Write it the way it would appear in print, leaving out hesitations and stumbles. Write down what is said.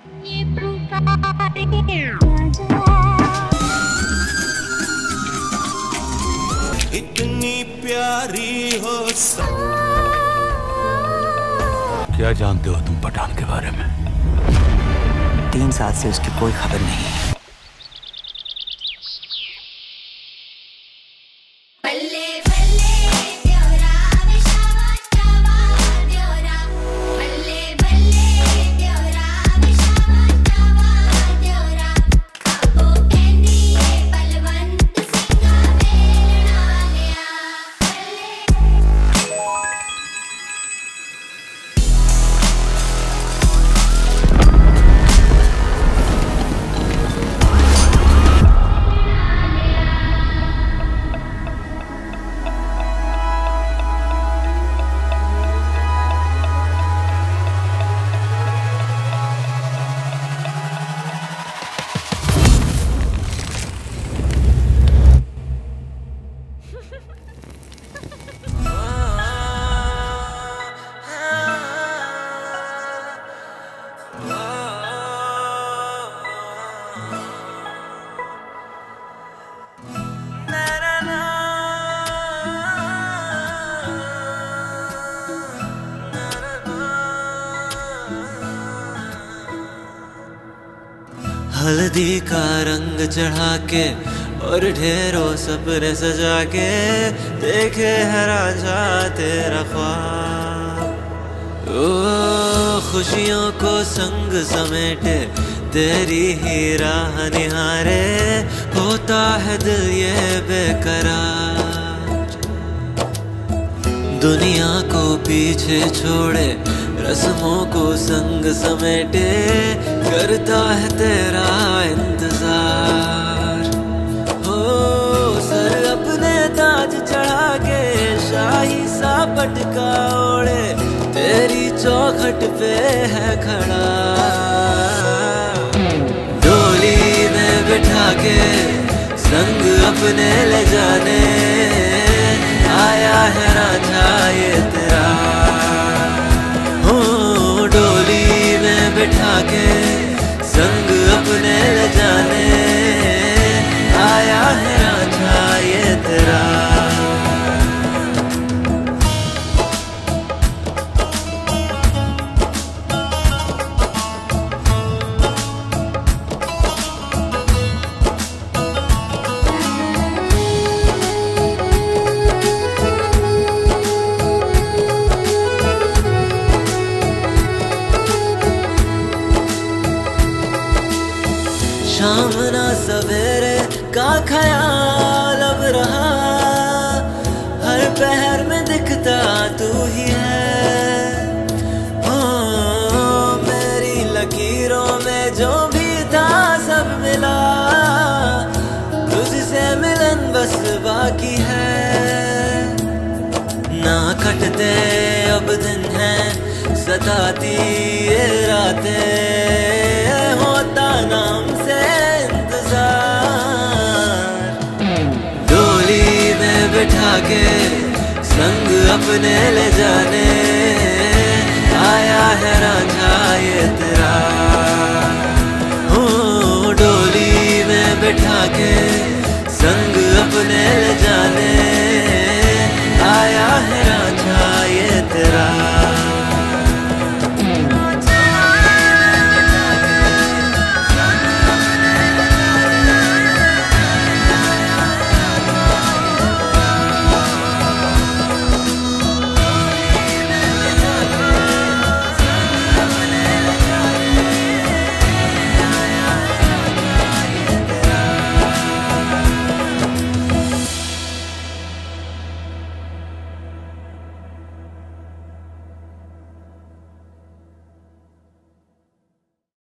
इतनी प्यारी हो क्या जानते हो तुम पठान के बारे में? 3 साल से उसकी कोई खबर नहीं है। हल्दी का रंग चढ़ा के और ढेरों सपने सजा के देखे है राजा तेरा ख्वाब। ओ खुशियों को संग समेटे तेरी ही राह निहारे होता है दिल ये बेकरार। दुनिया को पीछे छोड़े रस्मों को संग समेटे करता है तेरा इंतजार। हो सर अपने ताज चढ़ा के शाही सा पटका ओढ़े तेरी चौखट पे है खड़ा। डोली में बिठा के संग अपने ले जाने आया है राजा ये तेरा। डोली में बिठा के संग अपने ले जाने आया है राजा ये तेरा। शाम ना सवेरे का ख्याल अब रहा, हर पहर में दिखता तू ही है। हो मेरी लकीरों में जो भी था सब मिला, तुझसे मिलन बस बाकी है। ना कटते अब दिन है सताती ये रातें, होता नाम से बिठा के संग अपने ले जाने आया है राजा ये तेरा। हो डोली में बिठा के संग अपने ले जाने